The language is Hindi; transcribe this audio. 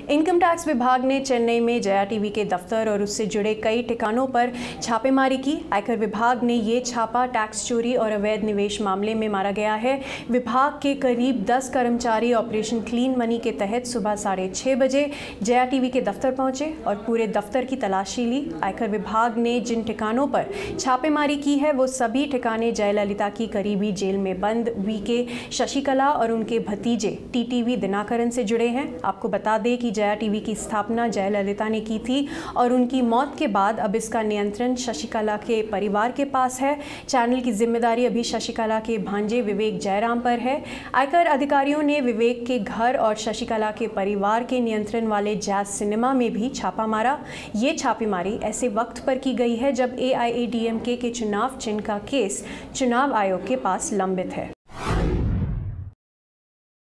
इनकम टैक्स विभाग ने चेन्नई में जया टीवी के दफ्तर और उससे जुड़े कई ठिकानों पर छापेमारी की। आयकर विभाग ने ये छापा टैक्स चोरी और अवैध निवेश मामले में मारा गया है। विभाग के करीब 10 कर्मचारी ऑपरेशन क्लीन मनी के तहत सुबह 6:30 बजे जया टीवी के दफ्तर पहुंचे और पूरे दफ्तर की तलाशी ली। आयकर विभाग ने जिन ठिकानों पर छापेमारी की है वो सभी ठिकाने जयललिता की करीबी जेल में बंद वीके शशिकला और उनके भतीजे टीटीवी दिनाकरन से जुड़े हैं। आपको बता दें कि जया टीवी की स्थापना जयललिता ने की थी और उनकी मौत के बाद अब इसका नियंत्रण शशिकला के परिवार के पास है। चैनल की जिम्मेदारी अभी शशिकला के भांजे विवेक जयराम पर है। आयकर अधिकारियों ने विवेक के घर और शशिकला के परिवार के नियंत्रण वाले जैज सिनेमा में भी छापा मारा। ये छापेमारी ऐसे वक्त पर की गई है जब AIADMK के चुनाव चिन्ह का केस चुनाव आयोग के पास लंबित है।